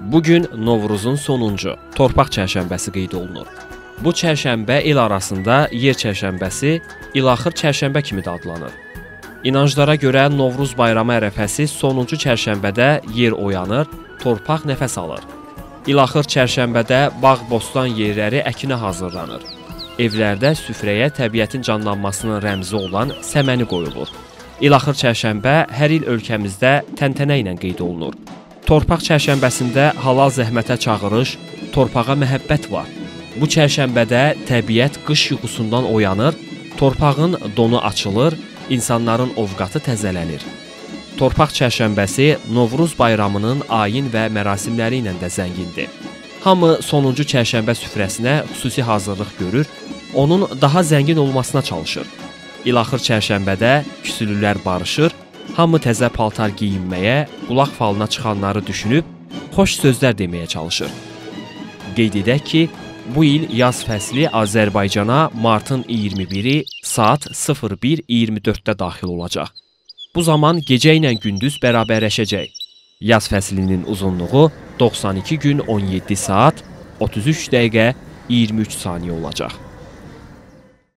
Bugün Novruzun sonuncu, torpaq çərşənbəsi qeyd olunur. Bu çərşənbə il arasında yer çərşənbəsi, ilaxır çərşənbə kimi də adlanır. İnanclara görə Novruz bayramı ərəfəsi sonuncu çərşənbədə yer oyanır, torpaq nəfəs alır. İlaxır çərşənbədə bağ-bostan yerləri əkinə hazırlanır. Evlərdə süfrəyə təbiətin canlanmasının rəmzi olan səməni qoyulur. İlaxır çərşənbə hər il ölkəmizdə təntənə ilə qeyd olunur. Torpaq çərşənbəsində halal zəhmətə çağırış, torpağa məhəbbət var. Bu çərşənbədə təbiət qış yuxusundan oyanır, torpağın donu açılır, insanların ovqatı təzələnir. Torpaq çərşənbəsi Novruz bayramının ayin və mərasimləri ilə də zəngindir. Hamı sonuncu çərşənbə süfrəsinə xüsusi hazırlıq görür, onun daha zəngin olmasına çalışır. İlaxır çərşənbədə küsülülər barışır, hamı təzə paltar geyinməyə, qulaq falına çıxanları düşünüb, xoş sözlər deməyə çalışır. Qeyd edək ki, bu il yaz fəsli Azərbaycana martın 21-i saat 01:24-də daxil olacaq. Bu zaman gecə ilə gündüz bərabərləşəcək. Yaz fəslinin uzunluğu 92 gün 17 saat 33 dəqiqə 23 saniyə olacaq.